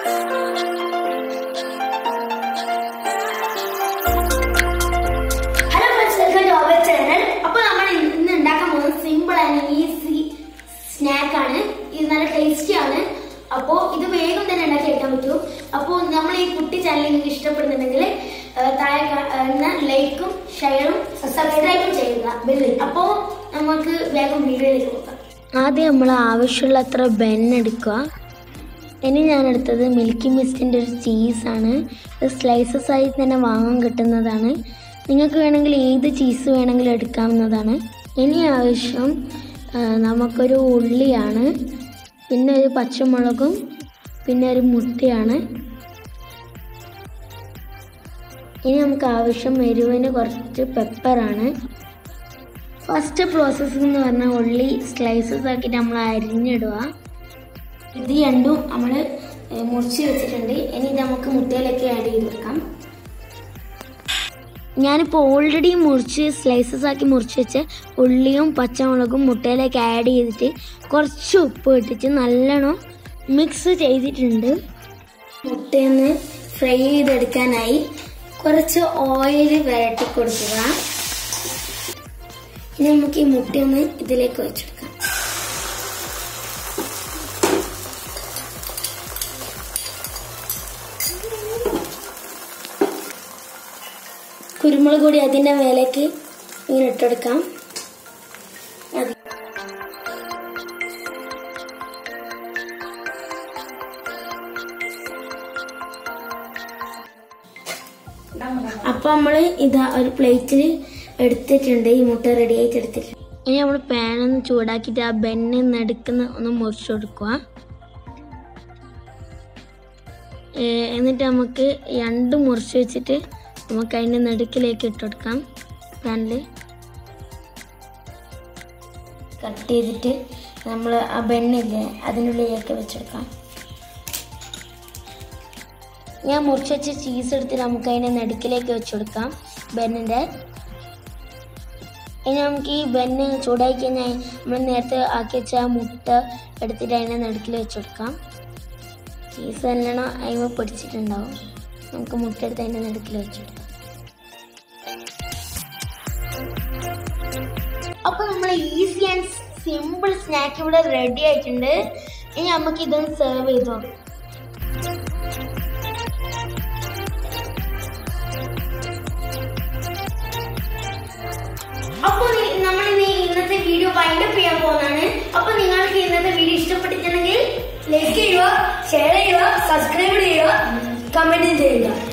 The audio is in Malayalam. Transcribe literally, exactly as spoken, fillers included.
snack ആണ് ഇത് നല്ല ടേസ്റ്റി ആണ് അപ്പോൾ ഇത് വേഗം തന്നെ ഉണ്ടാക്കി എടുക്കാൻ പറ്റും അപ്പോൾ നമ്മൾ ഈ കുട്ടി ചാനൽ നിങ്ങൾക്ക് ഇഷ്ടപ്പെടുന്നുണ്ടെങ്കിൽ താഴെ കാണുന്ന ലൈക്കും ഷെയറും സബ്സ്ക്രൈബും ചെയ്യുക ബെല്ലിൽ അപ്പോൾ നമുക്ക് വേഗം വീഡിയോയിലേക്ക് പോകാം ആദ്യം നമ്മൾ ആവശ്യമുള്ള അത്ര ബെൻ എടുക്കുക ഇനി ഞാൻ എടുത്തത് മിൽക്കി മിസ്റ്റിൻ്റെ ഒരു ചീസാണ് ഇത് സ്ലൈസസ് ആയി തന്നെ വാങ്ങാൻ കിട്ടുന്നതാണ് നിങ്ങൾക്ക് വേണമെങ്കിൽ ഏത് ചീസ് വേണമെങ്കിലും എടുക്കാവുന്നതാണ് ഇനി ആവശ്യം നമുക്കൊരു ഉള്ളിയാണ് പിന്നെ ഒരു പച്ചമുളകും പിന്നെ ഒരു മുട്ടയാണ് ഇനി നമുക്ക് ആവശ്യം എരിവിന് കുറച്ച് പെപ്പറാണ് ഫസ്റ്റ് പ്രോസസ്സ് എന്ന് പറഞ്ഞാൽ ഉള്ളി സ്ലൈസസ് ആക്കിയിട്ട് നമ്മൾ അരിഞ്ഞിടുക ഇത് രണ്ടും നമ്മൾ മുറിച്ച് വെച്ചിട്ടുണ്ട് ഇനി ഇത് നമുക്ക് മുട്ടയിലേക്ക് ആഡ് ചെയ്ത് വെക്കാം ഞാനിപ്പോൾ ഓൾറെഡി മുറിച്ച് സ്ലൈസസ് ആക്കി മുറിച്ച് വെച്ച് ഉള്ളിയും പച്ചമുളകും മുട്ടയിലേക്ക് ആഡ് ചെയ്തിട്ട് കുറച്ച് ഉപ്പ് ഇട്ടിട്ട് നല്ലോണം മിക്സ് ചെയ്തിട്ടുണ്ട് മുട്ടയൊന്ന് ഫ്രൈ ചെയ്തെടുക്കാനായി കുറച്ച് ഓയിൽ വരട്ടി കൊടുക്കുക ഇനി നമുക്ക് ഈ മുട്ടയൊന്ന് ഇതിലേക്ക് വെച്ചെടുക്കാം കുരുമുളക് പൊടി അതിൻ്റെ മേലേക്ക് ഇങ്ങനെ ഇട്ടെടുക്കാം അപ്പൊ നമ്മള് ഇതാ ഒരു പ്ലേറ്റിൽ എടുത്തിട്ടുണ്ട് ഈ മുട്ട റെഡി ആയിട്ട് എടുത്തിട്ടുണ്ട് ഇനി നമ്മൾ പാനൊന്ന് ചൂടാക്കിയിട്ട് ആ ബെന്ന് നടുക്കുന്ന ഒന്ന് മുറിച്ചു കൊടുക്കുക എന്നിട്ട് നമുക്ക് രണ്ട് മുറിച്ച് വെച്ചിട്ട് നമുക്ക് അതിൻ്റെ നടുക്കിലേക്ക് ഇട്ടുകൊടുക്കാം പാനിൽ കട്ട് ചെയ്തിട്ട് നമ്മൾ ആ ബെന്നില്ലേ അതിനുള്ളിലേക്ക് വെച്ചെടുക്കാം ഞാൻ മുറിച്ച് വെച്ച് ചീസ് എടുത്തിട്ട് നമുക്ക് അതിൻ്റെ നടുക്കിലേക്ക് വെച്ചുകൊടുക്കാം ബെന്നിൻ്റെ ഇനി നമുക്ക് ഈ ബെന്ന് ചൂടാക്കി കഴിഞ്ഞാൽ നമ്മൾ നേരത്തെ ആക്കി വെച്ച ആ മുട്ട എടുത്തിട്ട് അതിൻ്റെ നടുക്കിൽ വെച്ചുകൊടുക്കാം ചീസ് നല്ലോണം അതിമ പൊടിച്ചിട്ടുണ്ടാവും നമുക്ക് മുട്ട എടുത്ത് അതിൻ്റെ നടുക്കിൽ വെച്ചുകൊടുക്കാം അപ്പോൾ നമ്മൾ ഈസി ആൻഡ് സിമ്പിൾ സ്നാക്ക് ഇവിടെ റെഡി ആയിട്ടുണ്ട് ഇനി നമുക്ക് ഇതൊന്ന് സെർവ് ചെയ്തോ അപ്പോൾ നമ്മൾ ഇന്നത്തെ വീഡിയോ വൈൻഡപ്പ് ചെയ്യാൻ പോകുന്നതാണ് അപ്പോൾ നിങ്ങൾക്ക് ഇന്നത്തെ വീഡിയോ ഇഷ്ടപ്പെട്ടിട്ടുണ്ടെങ്കിൽ ലൈക്ക് ചെയ്യുക ഷെയർ ചെയ്യുക സബ്സ്ക്രൈബ് ചെയ്യുക കമന്റ് ചെയ്യുക